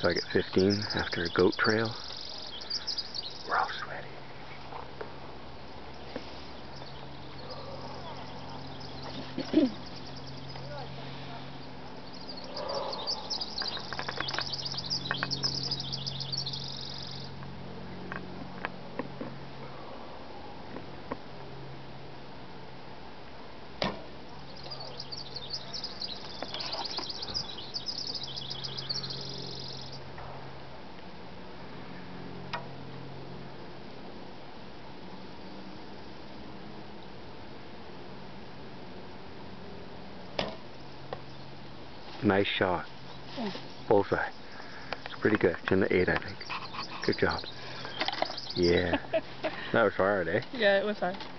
So I get 15 after a goat trail. We're all sweaty. Nice shot. Yeah. Bullseye. It's pretty good. 10 to 8, I think. Good job. Yeah. That was hard, eh? Yeah, it was hard.